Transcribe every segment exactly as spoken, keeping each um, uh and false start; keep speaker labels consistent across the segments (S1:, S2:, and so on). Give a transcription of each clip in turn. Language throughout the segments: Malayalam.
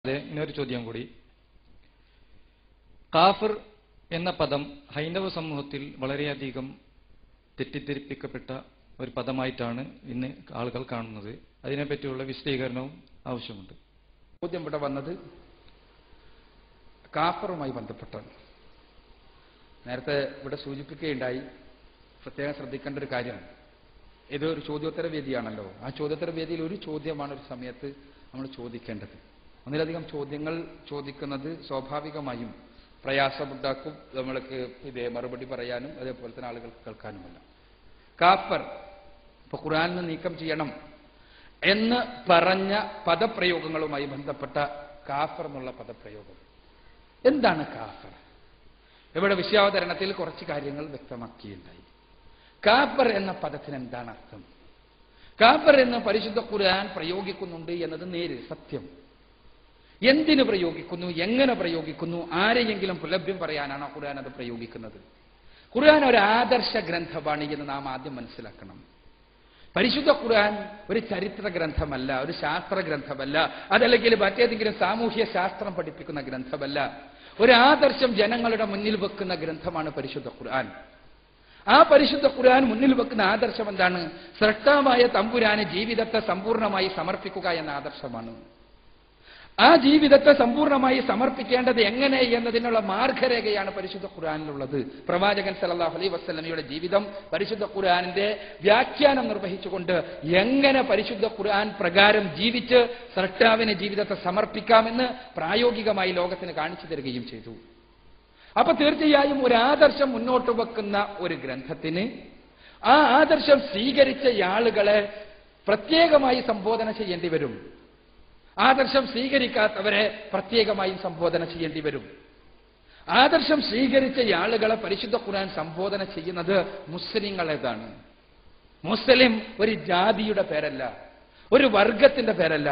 S1: അതെ, ഇനിയൊരു ചോദ്യം കൂടി. കാഫിർ എന്ന പദം ഹൈന്ദവ സമൂഹത്തിൽ വളരെയധികം തെറ്റിദ്ധരിപ്പിക്കപ്പെട്ട ഒരു പദമായിട്ടാണ് ഇന്ന് ആളുകൾ കാണുന്നത്. അതിനെപ്പറ്റിയുള്ള വിശദീകരണവും ആവശ്യമുണ്ട്.
S2: ചോദ്യം ഇവിടെ വന്നത് കാഫറുമായി ബന്ധപ്പെട്ടാണ്. നേരത്തെ ഇവിടെ സൂചിപ്പിക്കുകയുണ്ടായി, പ്രത്യേകം ശ്രദ്ധിക്കേണ്ട ഒരു കാര്യമാണ്. ഇതൊരു ചോദ്യോത്തര വേദിയാണല്ലോ. ആ ചോദ്യോത്തര വേദിയിൽ ഒരു ചോദ്യമാണ് ഒരു സമയത്ത് നമ്മൾ ചോദിക്കേണ്ടത്. ഒന്നിലധികം ചോദ്യങ്ങൾ ചോദിക്കുന്നത് സ്വാഭാവികമായും പ്രയാസമുണ്ടാക്കും. നമ്മൾക്ക് ഇതേ മറുപടി പറയാനും അതേപോലെ തന്നെ ആളുകൾക്ക് കേൾക്കാനുമല്ല. കാഫർ ഇപ്പൊ ഖുർആനിൽ നീക്കം ചെയ്യണം എന്ന് പറഞ്ഞ പദപ്രയോഗങ്ങളുമായി ബന്ധപ്പെട്ട കാഫർ എന്നുള്ള പദപ്രയോഗം എന്താണ്? കാഫർ ഇവിടെ വിഷയാവതരണത്തിൽ കുറച്ച് കാര്യങ്ങൾ വ്യക്തമാക്കിയിട്ടുണ്ടായി. കാഫർ എന്ന പദത്തിന് എന്താണ് അർത്ഥം? കാഫർ എന്ന് പരിശുദ്ധ ഖുർആൻ പ്രയോഗിക്കുന്നുണ്ട് എന്നത് നേര് സത്യം. എന്തിനു പ്രയോഗിക്കുന്നു, എങ്ങനെ പ്രയോഗിക്കുന്നു, ആരെയെങ്കിലും പുലഭ്യം പറയാനാണോ ഖുർആൻ അത് പ്രയോഗിക്കുന്നത്? ഖുർആൻ ഒരു ആദർശ ഗ്രന്ഥമാണ് എന്ന് നാം ആദ്യം മനസ്സിലാക്കണം. പരിശുദ്ധ ഖുർആൻ ഒരു ചരിത്ര ഗ്രന്ഥമല്ല, ഒരു ശാസ്ത്ര ഗ്രന്ഥമല്ല, അതല്ലെങ്കിൽ മറ്റേതെങ്കിലും സാമൂഹ്യ ശാസ്ത്രം പഠിപ്പിക്കുന്ന ഗ്രന്ഥമല്ല. ഒരു ആദർശം ജനങ്ങളുടെ മുന്നിൽ വെക്കുന്ന ഗ്രന്ഥമാണ് പരിശുദ്ധ ഖുർആൻ. ആ പരിശുദ്ധ ഖുർആൻ മുന്നിൽ വെക്കുന്ന ആദർശം എന്താണ്? സ്രഷ്ടാവായ തമ്പുരാന് ജീവിതത്തെ സമ്പൂർണ്ണമായി സമർപ്പിക്കുക എന്ന ആദർശമാണ്. ആ ജീവിതത്തെ സമ്പൂർണ്ണമായി സമർപ്പിക്കേണ്ടത് എങ്ങനെ എന്നതിനുള്ള മാർഗരേഖയാണ് പരിശുദ്ധ ഖുർആനിലുള്ളത്. പ്രവാചകൻ സല്ലല്ലാഹു അലൈഹി വസല്ലമയുടെ ജീവിതം പരിശുദ്ധ ഖുർആനിന്റെ വ്യാഖ്യാനം നിർവഹിച്ചുകൊണ്ട് എങ്ങനെ പരിശുദ്ധ ഖുർആൻ പ്രകാരം ജീവിച്ച് സ്രഷ്ടാവിന് ജീവിതത്തെ സമർപ്പിക്കാമെന്ന് പ്രായോഗികമായി ലോകത്തിന് കാണിച്ചു തരികയും ചെയ്തു. അപ്പൊ തീർച്ചയായും ഒരു ആദർശം മുന്നോട്ട് വെക്കുന്ന ഒരു ഗ്രന്ഥത്തിന് ആ ആദർശം സ്വീകരിച്ച ആളുകളെ പ്രത്യേകമായി സംബോധന ചെയ്യേണ്ടി വരും. ആദർശം സ്വീകരിക്കാത്തവരെ പ്രത്യേകമായും സംബോധന ചെയ്യേണ്ടി വരും. ആദർശം സ്വീകരിച്ച ആളുകളെ പരിശുദ്ധ ഖുർആൻ സംബോധന ചെയ്യുന്നത് മുസ്ലിങ്ങളേതാണ്. മുസ്ലിം ഒരു ജാതിയുടെ പേരല്ല, ഒരു വർഗത്തിന്റെ പേരല്ല,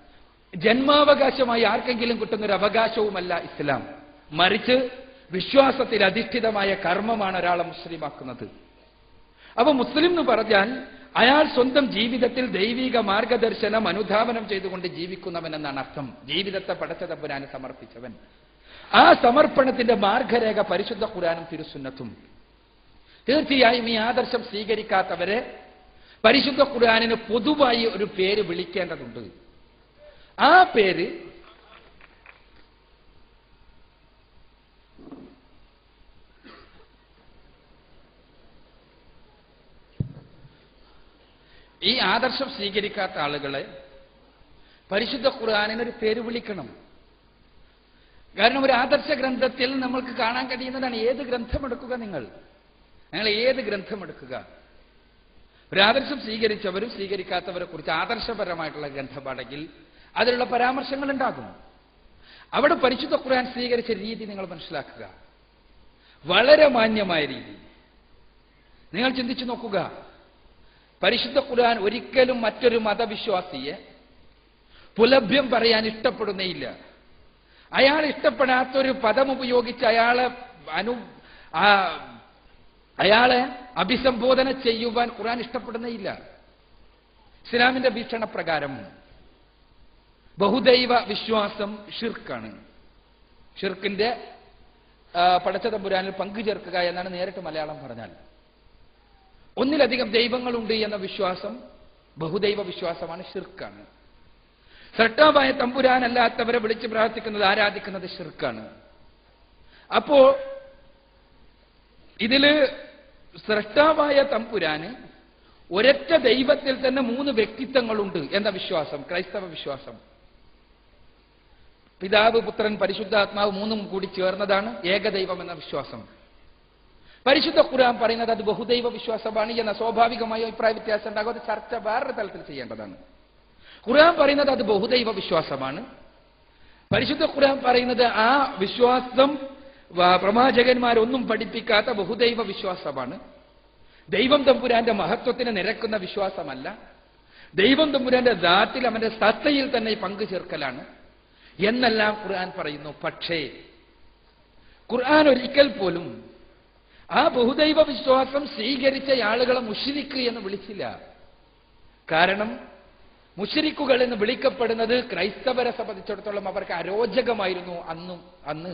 S2: ജന്മാവകാശമായി ആർക്കെങ്കിലും കിട്ടുന്ന ഒരു അവകാശവുമല്ല ഇസ്ലാം. മറിച്ച് വിശ്വാസത്തിൽ അധിഷ്ഠിതമായ കർമ്മമാണ് ഒരാളെ മുസ്ലിമാക്കുന്നത്. അപ്പൊ മുസ്ലിം എന്ന് പറഞ്ഞാൽ അയാൾ സ്വന്തം ജീവിതത്തിൽ ദൈവിക മാർഗദർശനം അനുധാവനം ചെയ്തുകൊണ്ട് ജീവിക്കുന്നവൻ എന്നാണ് അർത്ഥം. ജീവിതത്തെ പടച്ച തമ്പുരാന് സമർപ്പിച്ചവൻ. ആ സമർപ്പണത്തിന്റെ മാർഗരേഖ പരിശുദ്ധ ഖുർആനും തിരുസുന്നത്തും. തീർച്ചയായും ഈ ആദർശം സ്വീകരിക്കാത്തവരെ പരിശുദ്ധ ഖുർആനിന് പൊതുവായി ഒരു പേര് വിളിക്കേണ്ടതുണ്ട്. ആ പേര് ഈ ആദർശം സ്വീകരിക്കാത്ത ആളുകളെ പരിശുദ്ധ ഖുർആനിനൊരു പേര് വിളിക്കണം. കാരണം ഒരു ആദർശ ഗ്രന്ഥത്തിൽ നമ്മൾക്ക് കാണാൻ കഴിയുന്നതാണ്. ഏത് ഗ്രന്ഥമെടുക്കുക നിങ്ങൾ നിങ്ങൾ ഏത് ഗ്രന്ഥമെടുക്കുക, ഒരു ആദർശം സ്വീകരിച്ചവരും സ്വീകരിക്കാത്തവരെ കുറിച്ച് ആദർശപരമായിട്ടുള്ള ഗ്രന്ഥമാണെങ്കിൽ അതിലുള്ള പരാമർശങ്ങൾ ഉണ്ടാകും. അവിടെ പരിശുദ്ധ ഖുർആൻ സ്വീകരിച്ച രീതി നിങ്ങൾ മനസ്സിലാക്കുക. വളരെ മാന്യമായ രീതി. നിങ്ങൾ ചിന്തിച്ചു നോക്കുക. പരിശുദ്ധ ഖുർആൻ ഒരിക്കലും മറ്റൊരു മതവിശ്വാസിയെ പുലഭ്യം പറയാൻ ഇഷ്ടപ്പെടുന്നേയില്ല. അയാൾ ഇഷ്ടപ്പെടാത്തൊരു പദം ഉപയോഗിച്ച് അയാളെ അനു അയാളെ അഭിസംബോധന ചെയ്യുവാൻ ഖുർആൻ ഇഷ്ടപ്പെടുന്നേയില്ല. ഇസ്ലാമിന്റെ വീക്ഷണപ്രകാരം ബഹുദൈവ വിശ്വാസം ഷിർക്കാണ്. ഷിർക്കിന്റെ പടച്ച തമ്പുരാനിൽ പങ്കു ചേർക്കുക എന്നാണ് നേരിട്ട് മലയാളം പറഞ്ഞാൽ. ഒന്നിലധികം ദൈവങ്ങളുണ്ട് എന്ന വിശ്വാസം ബഹുദൈവ വിശ്വാസമാണ്, ഷിർക്കാണ്. സ്രഷ്ടാവായ തമ്പുരാനല്ലാത്തവരെ വിളിച്ച് പ്രാർത്ഥിക്കുന്നത്, ആരാധിക്കുന്നത് ഷിർക്കാണ്. അപ്പോ ഇതില് സ്രഷ്ടാവായ തമ്പുരാന് ഒരൊറ്റ ദൈവത്തിൽ തന്നെ മൂന്ന് വ്യക്തിത്വങ്ങളുണ്ട് എന്ന വിശ്വാസം ക്രൈസ്തവ വിശ്വാസം. പിതാവ്, പുത്രൻ, പരിശുദ്ധാത്മാവ് മൂന്നും കൂടി ചേർന്നതാണ് ഏകദൈവം എന്ന വിശ്വാസം. പരിശുദ്ധ ഖുർആൻ പറയുന്നത് അത് ബഹുദൈവ വിശ്വാസമാണ് എന്ന സ്വാഭാവികമായ അഭിപ്രായ വ്യത്യാസം ഉണ്ടാകും. അത് ചർച്ച വേറൊരു തലത്തിൽ ചെയ്യേണ്ടതാണ്. ഖുർആൻ പറയുന്നത് അത് ബഹുദൈവ വിശ്വാസമാണ്. പരിശുദ്ധ ഖുർആൻ പറയുന്നത് ആ വിശ്വാസം പ്രവാചകന്മാരൊന്നും പഠിപ്പിക്കാത്ത ബഹുദൈവ വിശ്വാസമാണ്. ദൈവം തമ്പുരാന്റെ മഹത്വത്തിന് നിരക്കുന്ന വിശ്വാസമല്ല. ദൈവം തമ്പുരാന്റെ ദാത്തിൽ അവന്റെ സത്തയിൽ തന്നെ പങ്കു ചേർക്കലാണ് എന്നെല്ലാം ഖുർആൻ പറയുന്നു. പക്ഷേ ഖുർആൻ ഒരിക്കൽ പോലും ആ ബഹുദൈവ വിശ്വാസം സ്വീകരിച്ച ആളുകളെ മുശ്രിക്ക് എന്ന് വിളിച്ചില്ല. കാരണം മുശ്രിക്കുകൾ എന്ന് വിളിക്കപ്പെടുന്നത് ക്രൈസ്തവരെ സംബന്ധിച്ചിടത്തോളം അവർക്ക് അരോചകമായിരുന്നു അന്നും അന്ന്.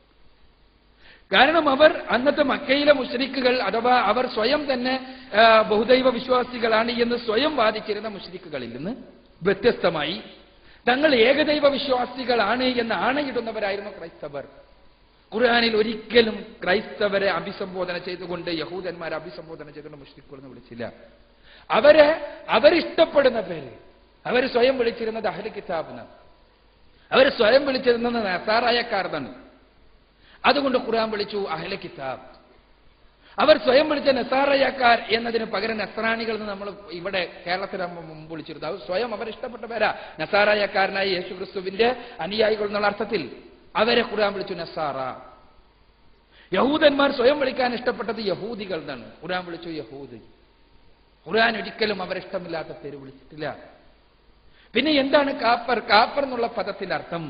S2: കാരണം അവർ അന്നത്തെ മക്കയിലെ മുശ്രിക്കുകൾ അഥവാ അവർ സ്വയം തന്നെ ബഹുദൈവ വിശ്വാസികളാണ് എന്ന് സ്വയം വാദിച്ചിരുന്ന മുശ്രിക്കുകളിൽ നിന്ന് വ്യത്യസ്തമായി തങ്ങൾ ഏകദൈവ വിശ്വാസികളാണ് എന്ന് ആണയിടുന്നവരായിരുന്നു ക്രൈസ്തവർ. ഖുർആനിൽ ഒരിക്കലും ക്രൈസ്തവരെ അഭിസംബോധന ചെയ്തുകൊണ്ട് യഹൂദന്മാരെ അഭിസംബോധന ചെയ്തുകൊണ്ട് മുശ്രിക്കുകൾ എന്ന് വിളിച്ചില്ല. അവരെ അവരിഷ്ടപ്പെടുന്ന പേര് അവർ സ്വയം വിളിച്ചിരുന്നത് അഹ്ലു കിതാബ് എന്നാണ്. അവർ സ്വയം വിളിച്ചിരുന്നത് നസാറായക്കാർന്നാണ്. അതുകൊണ്ട് ഖുർആൻ വിളിച്ചു അഹ്ലു കിതാബ്. അവർ സ്വയം വിളിച്ച നസാറയക്കാർ എന്നതിന് പകരം നസ്രാണികൾ എന്ന് നമ്മൾ ഇവിടെ കേരളത്തിൽ മുമ്പ് വിളിച്ചിരുന്നു. അവർ സ്വയം അവർ ഇഷ്ടപ്പെട്ട പേരാ. നസാറയക്കാരനായ യേശു ക്രിസ്തുവിന്റെ അനുയായികൾ എന്നുള്ള അർത്ഥത്തിൽ അവരെ ഖുർആൻ വിളിച്ചു നസാറ. യഹൂദന്മാർ സ്വയം വിളിക്കാൻ ഇഷ്ടപ്പെട്ടത് യഹൂദികൾ എന്നാണ്. ഖുർആൻ വിളിച്ചു യഹൂദി. ഖുർആൻ ഒരിക്കലും അവരിഷ്ടമില്ലാത്ത പേര് വിളിച്ചിട്ടില്ല. പിന്നെ എന്താണ് കാഫർ? കാഫർ എന്നുള്ള പദത്തിന്റെ അർത്ഥം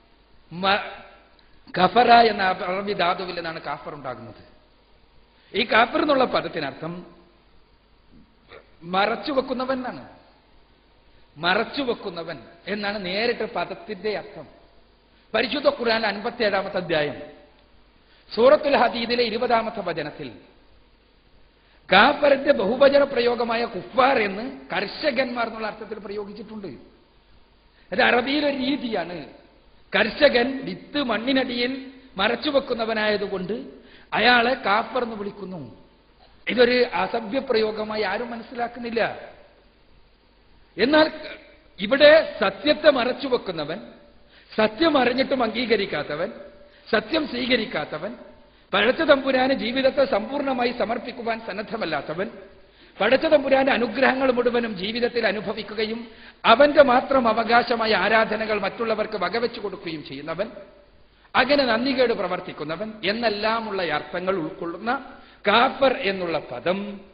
S2: കഫറ എന്ന അറബി ധാതുവിൽ നിന്നാണ് കാഫർ ഉണ്ടാകുന്നത്. ഈ കാഫർ എന്നുള്ള പദത്തിനർത്ഥം മറച്ചുവെക്കുന്നവൻ എന്നാണ്. മറച്ചുവെക്കുന്നവൻ എന്നാണ് നേരിട്ട് പദത്തിന്റെ അർത്ഥം. പരിശുദ്ധ ഖുർആൻ അൻപത്തി ഏഴാമത്തെ അധ്യായം സൂറത്തുൽ ഹദീദിലെ ഇരുപതാമത്തെ വചനത്തിൽ കാഫറിന്റെ ബഹുവചന പ്രയോഗമായ കുഫാർ എന്ന് കർഷകന്മാർ എന്നുള്ള അർത്ഥത്തിൽ പ്രയോഗിച്ചിട്ടുണ്ട്. അത് അറബിയിലൊരു രീതിയാണ്. കർഷകൻ വിത്ത് മണ്ണിനടിയിൽ മറച്ചുവെക്കുന്നവനായതുകൊണ്ട് അയാളെ കാഫർ എന്ന് വിളിക്കുന്നു. ഇതൊരു അസഭ്യ പ്രയോഗമായി ആരും മനസ്സിലാക്കുന്നില്ല. എന്നാൽ ഇവിടെ സത്യത്തെ മറച്ചുവെക്കുന്നവൻ, സത്യം അറിഞ്ഞിട്ടും അംഗീകരിക്കാത്തവൻ, സത്യം സ്വീകരിക്കാത്തവൻ, പടച്ച തമ്പുരാന് ജീവിതത്തെ സമ്പൂർണ്ണമായി സമർപ്പിക്കുവാൻ സന്നദ്ധമല്ലാത്തവൻ, പടച്ച തമ്പുരാന്റെ അനുഗ്രഹങ്ങൾ മുഴുവനും ജീവിതത്തിൽ അനുഭവിക്കുകയും അവന്റെ മാത്രം അവകാശമായ ആരാധനകൾ മറ്റുള്ളവർക്ക് വകവെച്ചു കൊടുക്കുകയും ചെയ്യുന്നവൻ, അങ്ങനെ നന്ദികേട് പ്രവർത്തിക്കുന്നവൻ എന്നെല്ലാമുള്ള അർത്ഥങ്ങൾ ഉൾക്കൊള്ളുന്ന കാഫർ എന്നുള്ള പദം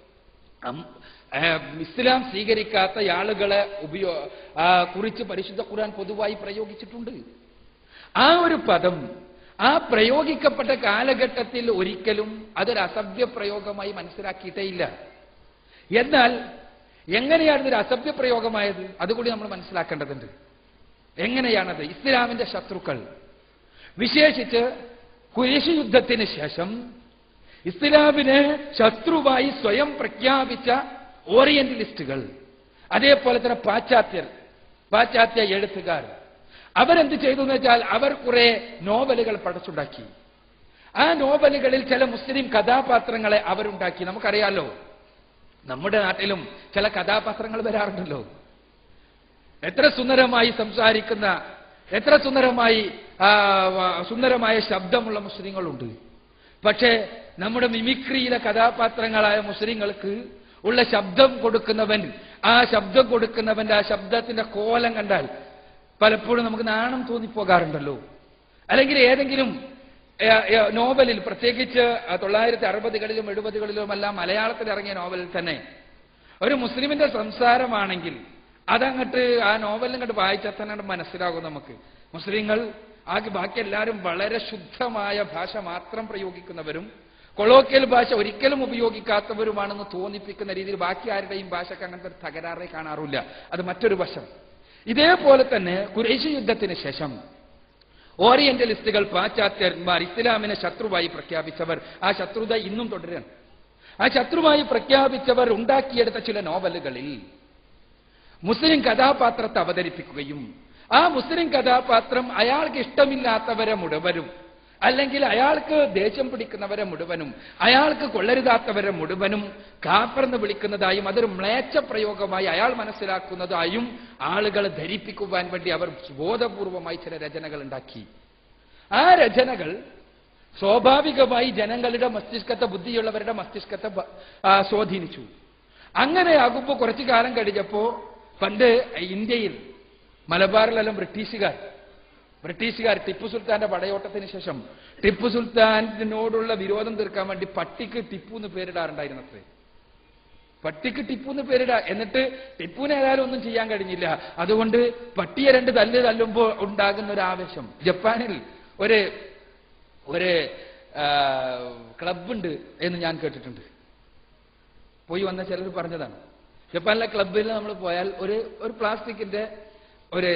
S2: ഇസ്ലാം സ്വീകരിക്കാത്ത ആളുകളെ ഉപയോ കുറിച്ച് പരിശുദ്ധ ഖുർആൻ പൊതുവായി പ്രയോഗിച്ചിട്ടുണ്ട്. ആ ഒരു പദം ആ പ്രയോഗിക്കപ്പെട്ട കാലഘട്ടത്തിൽ ഒരിക്കലും അതൊരു അസഭ്യ പ്രയോഗമായി മനസ്സിലാക്കിയിട്ടേ ഇല്ല. എന്നാൽ എങ്ങനെയാണ് ഇതൊരു അസഭ്യ പ്രയോഗമായത്? അതുകൂടി നമ്മൾ മനസ്സിലാക്കേണ്ടതുണ്ട്. എങ്ങനെയാണത്? ഇസ്ലാമിന്റെ ശത്രുക്കൾ, വിശേഷിച്ച് ഖുറൈശ് യുദ്ധത്തിന് ശേഷം ഇസ്ലാമിനെ ശത്രുവായി സ്വയം പ്രഖ്യാപിച്ച ഓറിയന്റലിസ്റ്റുകൾ, അതേപോലെ തന്നെ പാശ്ചാത്യർ, പാശ്ചാത്യ എഴുത്തുകാർ, അവരെന്ത് ചെയ്തു എന്ന് വെച്ചാൽ അവർ കുറെ നോവലുകൾ പടച്ചുണ്ടാക്കി. ആ നോവലുകളിൽ ചില മുസ്ലിം കഥാപാത്രങ്ങളെ അവരുണ്ടാക്കി. നമുക്കറിയാലോ, നമ്മുടെ നാട്ടിലും ചില കഥാപാത്രങ്ങൾ വരാറുണ്ടല്ലോ. എത്ര സുന്ദരമായി സംസാരിക്കുന്ന, എത്ര സുന്ദരമായി സുന്ദരമായ ശബ്ദമുള്ള മുസ്ലിങ്ങളുണ്ട്. പക്ഷേ നമ്മുടെ മിമിക്രിയിലെ കഥാപാത്രങ്ങളായ മുസ്ലിങ്ങൾക്ക് ഉള്ള ശബ്ദം കൊടുക്കുന്നവൻ, ആ ശബ്ദം കൊടുക്കുന്നവന്റെ ആ ശബ്ദത്തിന്റെ കോലം കണ്ടാൽ പലപ്പോഴും നമുക്ക് നാണം തോന്നിപ്പോകാറുണ്ടല്ലോ. അല്ലെങ്കിൽ ഏതെങ്കിലും നോവലിൽ, പ്രത്യേകിച്ച് തൊള്ളായിരത്തി അറുപതുകളിലും എഴുപതുകളിലും എല്ലാം മലയാളത്തിൽ ഇറങ്ങിയ നോവലിൽ തന്നെ ഒരു മുസ്ലിമിന്റെ സംസാരമാണെങ്കിൽ അതങ്ങട്ട് ആ നോവലിൽ അങ്ങോട്ട് വായിച്ചാൽ തന്നെ മനസ്സിലാകും നമുക്ക്. മുസ്ലിങ്ങൾ ആകെ ബാക്കി എല്ലാവരും വളരെ ശുദ്ധമായ ഭാഷ മാത്രം പ്രയോഗിക്കുന്നവരും കൊളോക്കിയൽ ഭാഷ ഒരിക്കലും ഉപയോഗിക്കാത്തവരുമാണെന്ന് തോന്നിപ്പിക്കുന്ന രീതിയിൽ ബാക്കി ആരുടെയും ഭാഷക്ക് അങ്ങനത്തെ ഒരു തകരാറേ കാണാറില്ല. അത് മറ്റൊരു വശം. ഇതേപോലെ തന്നെ ഖുറൈശ് യുദ്ധത്തിന് ശേഷം ഓറിയന്റലിസ്റ്റുകൾ, പാശ്ചാത്യന്മാർ ഇസ്ലാമിനെ ശത്രുവായി പ്രഖ്യാപിച്ചവർ, ആ ശത്രുത ഇന്നും തുടരുകയാണ്. ആ ശത്രുവായി പ്രഖ്യാപിച്ചവർ ഉണ്ടാക്കിയെടുത്ത ചില നോവലുകളിൽ മുസ്ലിം കഥാപാത്രത്തെ അവതരിപ്പിക്കുകയും ആ മുസ്ലിം കഥാപാത്രം അയാൾക്ക് ഇഷ്ടമില്ലാത്തവരെ മുഴുവനും, അല്ലെങ്കിൽ അയാൾക്ക് ദേഷ്യം പിടിക്കുന്നവരെ മുഴുവനും, അയാൾക്ക് കൊള്ളരുതാത്തവരെ മുഴുവനും കാഫർന്ന് വിളിക്കുന്നതായും അതൊരു മ്ലേച്ഛ പ്രയോഗമായി അയാൾ മനസ്സിലാക്കുന്നതായും ആളുകളെ ധരിപ്പിക്കുവാൻ വേണ്ടി അവർ ബോധപൂർവമായി ചില രചനകൾ ഉണ്ടാക്കി. ആ രചനകൾ സ്വാഭാവികമായി ജനങ്ങളുടെ മസ്തിഷ്കത്തെ, ബുദ്ധിയുള്ളവരുടെ മസ്തിഷ്കത്തെ സ്വാധീനിച്ചു. അങ്ങനെയാകുമ്പോൾ കുറച്ചു കാലം കഴിഞ്ഞപ്പോ പണ്ട് ഇന്ത്യയിൽ മലബാറിലെല്ലാം ബ്രിട്ടീഷുകാർ ബ്രിട്ടീഷുകാർ ടിപ്പു സുൽത്താന്റെ പടയോട്ടത്തിന് ശേഷം ടിപ്പു സുൽത്താനോടുള്ള വിരോധം തീർക്കാൻ വേണ്ടി പട്ടിക്ക് ടിപ്പു എന്ന് പേരിടാറുണ്ടായിരുന്നത്രേ. പട്ടിക്ക് ടിപ്പു എന്ന് പേരിടാ. എന്നിട്ട് ടിപ്പുവിനെ ഏതായാലും ഒന്നും ചെയ്യാൻ കഴിഞ്ഞില്ല. അതുകൊണ്ട് പട്ടിയെ രണ്ട് തല്ല് തല്ലുമ്പോൾ ഉണ്ടാകുന്ന ഒരു ആവേശം. ജപ്പാനിൽ ഒരു ഒരു ക്ലബുണ്ട് എന്ന് ഞാൻ കേട്ടിട്ടുണ്ട്. പോയി വന്ന ചിലർ പറഞ്ഞതാണ്. ജപ്പാനിലെ ക്ലബിൽ നമ്മൾ പോയാൽ ഒരു ഒരു പ്ലാസ്റ്റിക്കിന്റെ ഒരു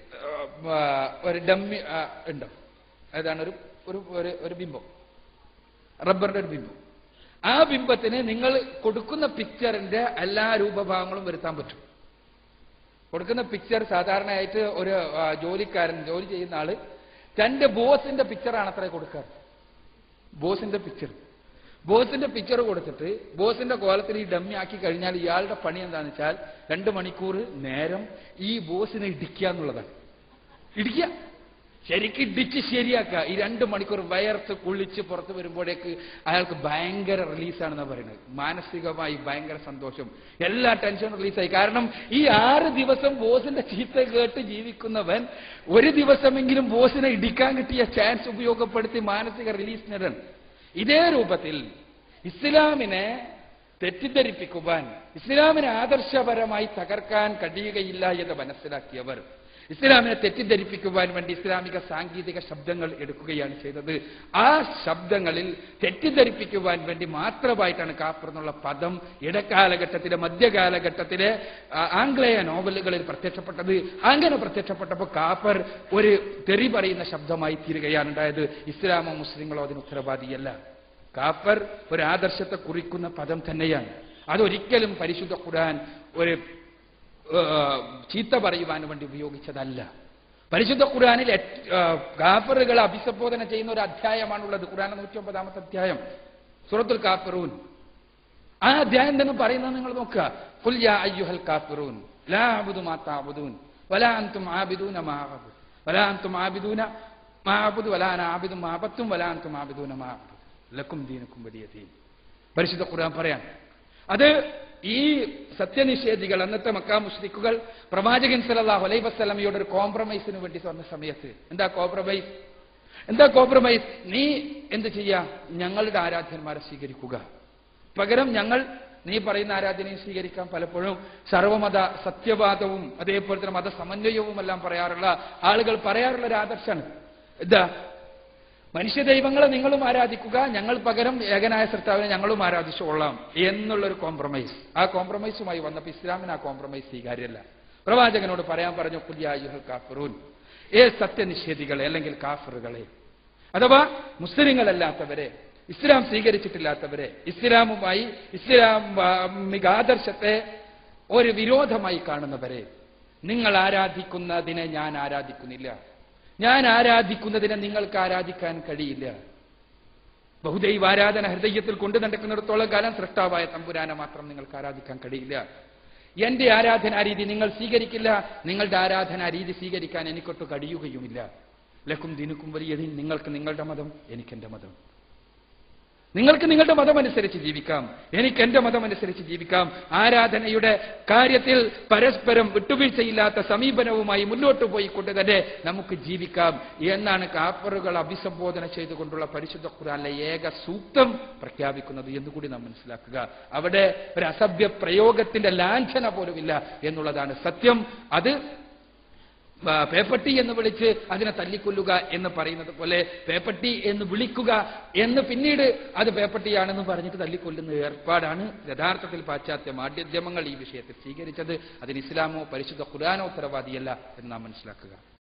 S2: ഒരു ഡമ്മി ഉണ്ടോ, അതാണ് ഒരു ഒരു ഒരു ബിംബം, റബ്ബറിന്റെ ഒരു ബിംബം. ആ ബിംബത്തിന് നിങ്ങൾ കൊടുക്കുന്ന പിക്ചറിന്റെ എല്ലാ രൂപഭാവങ്ങളും വരുത്താൻ പറ്റും. കൊടുക്കുന്ന പിക്ചർ സാധാരണയായിട്ട് ഒരു ജോലിക്കാരൻ, ജോലി ചെയ്യുന്ന ആള് തന്റെ ബോസിന്റെ പിക്ചറാണ് അത്ര കൊടുക്കാറ്. ബോസിന്റെ പിക്ചർ ബോസിന്റെ പിക്ചർ കൊടുത്തിട്ട് ബോസിന്റെ കോലത്തിൽ ഈ ഡമ്മി ആക്കി കഴിഞ്ഞാൽ ഇയാളുടെ പണി എന്താണെന്ന് വെച്ചാൽ രണ്ട് മണിക്കൂർ നേരം ഈ ബോസിനെ ഇടിക്കുക എന്നുള്ളതാണ്. ഇടിക്കുക, ശരിക്കും ഇടിച്ച് ശരിയാക്കുക. ഈ രണ്ട് മണിക്കൂർ വയർത്ത് കുളിച്ച് പുറത്ത് വരുമ്പോഴേക്ക് അയാൾക്ക് ഭയങ്കര റിലീസാണെന്നാണ് പറയുന്നത്. മാനസികമായി ഭയങ്കര സന്തോഷം, എല്ലാ ടെൻഷനും റിലീസായി. കാരണം ഈ ആറ് ദിവസം ബോസിന്റെ ചീത്ത കേട്ട് ജീവിക്കുന്നവൻ ഒരു ദിവസമെങ്കിലും ബോസിനെ ഇടിക്കാൻ കിട്ടിയ ചാൻസ് ഉപയോഗപ്പെടുത്തി മാനസിക റിലീസ് നേടാൻ. ഇതേ രൂപത്തിൽ ഇസ്ലാമിനെ തെറ്റിദ്ധരിപ്പിക്കുവാൻ, ഇസ്ലാമിനെ ആദർശപരമായി തകർക്കാൻ കഴിയുകയില്ല എന്ന് മനസ്സിലാക്കിയവർ ഇസ്ലാമിനെ തെറ്റിദ്ധരിപ്പിക്കുവാൻ വേണ്ടി ഇസ്ലാമിക സാങ്കേതിക ശബ്ദങ്ങൾ എടുക്കുകയാണ് ചെയ്തത്. ആ ശബ്ദങ്ങളിൽ തെറ്റിദ്ധരിപ്പിക്കുവാൻ വേണ്ടി മാത്രമായിട്ടാണ് കാഫർ എന്നുള്ള പദം ഇടക്കാലഘട്ടത്തിലെ മധ്യകാലഘട്ടത്തിലെ ആംഗ്ലേയ നോവലുകളിൽ പ്രത്യക്ഷപ്പെട്ടത്. അങ്ങനെ പ്രത്യക്ഷപ്പെട്ടപ്പോൾ കാഫർ ഒരു തെറി പറയുന്ന ശബ്ദമായി തീരുകയാണ് ഉണ്ടായത്. ഇസ്ലാമോ മുസ്ലിങ്ങളോ അതിന് ഉത്തരവാദിയല്ല. കാഫർ ഒരു ആദർശത്തെ കുറിക്കുന്ന പദം തന്നെയാണ്. അതൊരിക്കലും പരിശുദ്ധ ഖുർആൻ ഒരു ചീത്ത പറയുവാൻ വേണ്ടി ഉപയോഗിച്ചതല്ല. പരിശുദ്ധ ഖുർആനിൽ കാഫറുകളെ അഭിസംബോധന ചെയ്യുന്ന ഒരു അധ്യായമാണുള്ളത്. ഖുർആനിലെ നൂറ്റി ഒമ്പതാമത്തെ അധ്യായം സൂറത്തുൽ കാഫിറൂൻ. ആ അധ്യായം തന്നെ പറയുന്നത് നിങ്ങൾ നോക്കുക. ഖുൽ യാ അയ്യുഹൽ കാഫിറൂൻ ലാ അഅ്ബുദു മാ തഅ്ബുദൂൻ വലാ അൻതും ആബിദൂന മാ അഅ്ബുദു വലാ അൻതും ആബിദൂന മാ അഅ്ബുദു വലാ അന ആബിദു മാ അഅ്ബത്തും വലാ അൻതും ആബിദൂന മാ അഅ്ബുദു ലക്കും ദീനുക്കും വലിയ ദീൻ. പരിശുദ്ധ ഖുർആൻ പറയാം. അത് ഈ സത്യനിഷേധികൾ, അന്നത്തെ മക്കാ മുശ്രിക്കുകൾ പ്രവാചകൻ സല്ലല്ലാഹു അലൈഹി വസല്ലമയോട് ഒരു കോംപ്രമൈസിന് വേണ്ടി വന്ന സമയത്ത് എന്താ കോംപ്രമൈസ് എന്താ കോംപ്രമൈസ് നീ എന്ത് ചെയ്യാ, ഞങ്ങളുടെ ആരാധ്യന്മാരെ സ്വീകരിക്കുക, പകരം ഞങ്ങൾ നീ പറയുന്ന ആരാധനയും സ്വീകരിക്കാം. പലപ്പോഴും സർവമത സത്യവാദവും അതേപോലെ തന്നെ മതസമന്വയവും എല്ലാം പറയാറുള്ള ആളുകൾ പറയാറുള്ള ഒരു ആദർശമാണ് എന്താ, മനുഷ്യ ദൈവങ്ങളെ നിങ്ങളും ആരാധിക്കുക, ഞങ്ങൾ പകരം ഏകനായ സൃഷ്ടാവിനെ ഞങ്ങളും ആരാധിച്ചുകൊള്ളാം എന്നുള്ളൊരു കോംപ്രമൈസ്. ആ കോംപ്രമൈസുമായി വന്നപ്പോൾ ഇസ്ലാമിന് ആ കോംപ്രമൈസ് സ്വീകാര്യമല്ല. പ്രവാചകനോട് പറയാൻ പറഞ്ഞു ഖുൽ യാ അയ്യുഹൽ കാഫിറൂൻ, ഏ സത്യനിഷേധികളെ അല്ലെങ്കിൽ കാഫിറുകളെ, അഥവാ മുസ്ലിങ്ങളല്ലാത്തവരെ, ഇസ്ലാം സ്വീകരിച്ചിട്ടില്ലാത്തവരെ, ഇസ്ലാമുമായി ഇസ്ലാമിക ആദർശത്തെ ഒരു വിരോധമായി കാണുന്നവരെ, നിങ്ങൾ ആരാധിക്കുന്നതിനെ ഞാൻ ആരാധിക്കുന്നില്ല, ഞാൻ ആരാധിക്കുന്നതിനെ നിങ്ങൾക്ക് ആരാധിക്കാൻ കഴിയില്ല. ബഹുദൈവ ആരാധന ഹൃദയത്തിൽ കൊണ്ടു നടക്കുന്നിടത്തോളം കാലം സൃഷ്ടാവായ തമ്പുരാനെ മാത്രം നിങ്ങൾക്ക് ആരാധിക്കാൻ കഴിയില്ല. എന്റെ ആരാധനാരീതി നിങ്ങൾ സ്വീകരിക്കില്ല, നിങ്ങളുടെ ആരാധനാരീതി സ്വീകരിക്കാൻ എനിക്കൊട്ട് കഴിയുകയുമില്ല. ലക്കും ദീനുക്കും വലിയ ദീൻ, നിങ്ങൾക്ക് നിങ്ങളുടെ മതം, എനിക്കെന്റെ മതം. നിങ്ങൾക്ക് നിങ്ങളുടെ മതമനുസരിച്ച് ജീവിക്കാം, എനിക്ക് എന്റെ മതമനുസരിച്ച് ജീവിക്കാം. ആരാധനയുടെ കാര്യത്തിൽ പരസ്പരം വിട്ടുവീഴ്ചയില്ലാത്ത സമീപനവുമായി മുന്നോട്ട് പോയിക്കൊണ്ട് തന്നെ നമുക്ക് ജീവിക്കാം എന്നാണ് കാഫറുകൾ അഭിസംബോധന ചെയ്തുകൊണ്ടുള്ള പരിശുദ്ധ ഖുർആനിലെ ഏക സൂക്തം പ്രഖ്യാപിക്കുന്നത് എന്നുകൂടി നാം മനസ്സിലാക്കുക. അവിടെ ഒരു അസഭ്യ പ്രയോഗത്തിന്റെ ലാഞ്ചന പോലുമില്ല എന്നുള്ളതാണ് സത്യം. അത് പേപ്പട്ടി എന്ന് വിളിച്ച് അതിനെ തല്ലിക്കൊല്ലുക എന്ന് പറയുന്നത് പോലെ പേപ്പട്ടി എന്ന് വിളിക്കുക എന്ന് പിന്നീട് അത് പേപ്പട്ടിയാണെന്ന് പറഞ്ഞിട്ട് തല്ലിക്കൊല്ലുന്ന ഏർപ്പാടാണ് യഥാർത്ഥത്തിൽ പാശ്ചാത്യ മാധ്യമങ്ങൾ ഈ വിഷയത്തിൽ സ്വീകരിച്ചത്. അതിന് ഇസ്ലാമോ പരിശുദ്ധ ഖുർആനോ ഉത്തരവാദിയല്ല എന്ന് നാം മനസ്സിലാക്കുക.